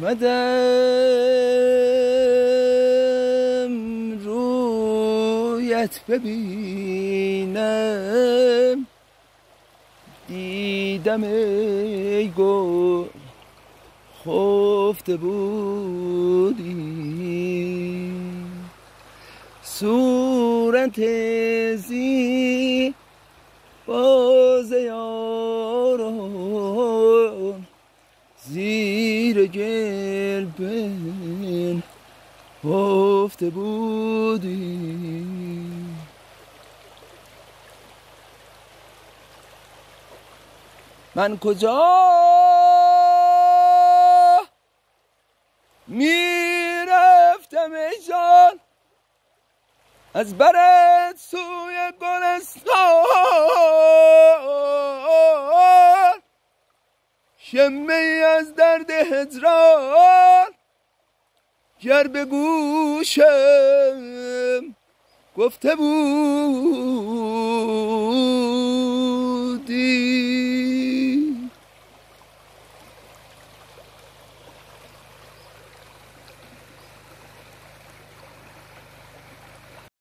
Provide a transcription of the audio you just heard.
آمدم رویت ببینم، دیدم ای گل خفته بودی، صورت زی باز یاران زیر گلبن خفته بودی. من کجا میرفتم ای جان از برت سوی گلستان، شمه از درد هجران گر به گوشم گفته بود